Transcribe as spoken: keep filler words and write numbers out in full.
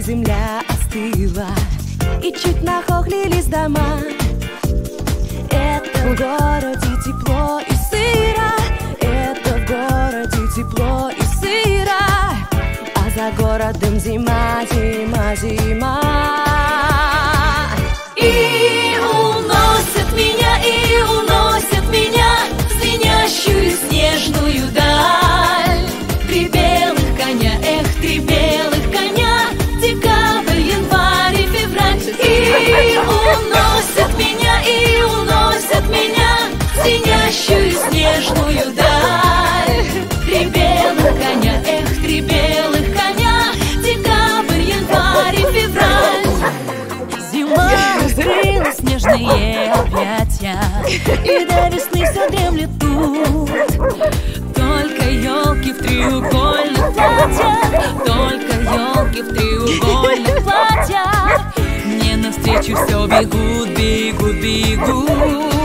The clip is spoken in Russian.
земля остыла, и чуть нахохлились дома. Это в городе тепло и сыро, это в городе тепло и сыро, а за городом зима, зима, зима. И уносят меня, и уносят меня в звенящую снежную даль. Три белых коня, эх, три белых коня, декабрь, январь и февраль. И уносят меня, и уносят меня в звенящую снежную даль. Три белых коня, эх, три белых коня, декабрь, январь и февраль. Зима раскрыла снежные объятия, и до весны все дремлет тут. Только елки в треугольных платьях, только елки в треугольных платьях мне навстречу все бегут, бегут, бегут.